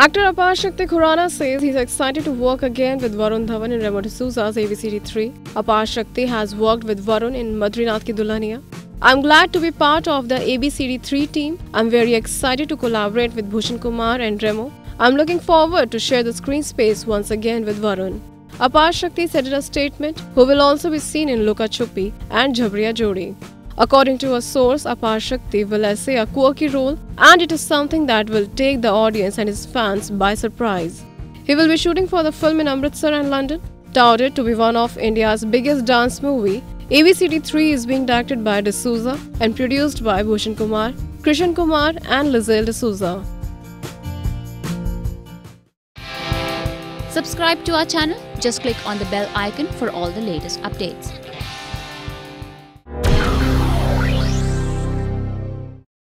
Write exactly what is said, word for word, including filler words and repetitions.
Actor Aparshakti Khurana says he's excited to work again with Varun Dhawan in Remo D'souza's A B C D three. Aparshakti has worked with Varun in Madrinath Ki Dulhaniya. I'm glad to be part of the A B C D three team. I'm very excited to collaborate with Bhushan Kumar and Remo. I'm looking forward to share the screen space once again with Varun. Aparshakti said in a statement, who will also be seen in Luka Chuppi and Jabariya Jodi. According to a source, Aparshakti will essay a quirky role, and it is something that will take the audience and his fans by surprise. He will be shooting for the film in Amritsar and London. Touted to be one of India's biggest dance movie, A B C D three is being directed by D'Souza and produced by Bhushan Kumar, Krishan Kumar and D'Souza. Subscribe to our channel. Just click on the bell icon for all the latest updates.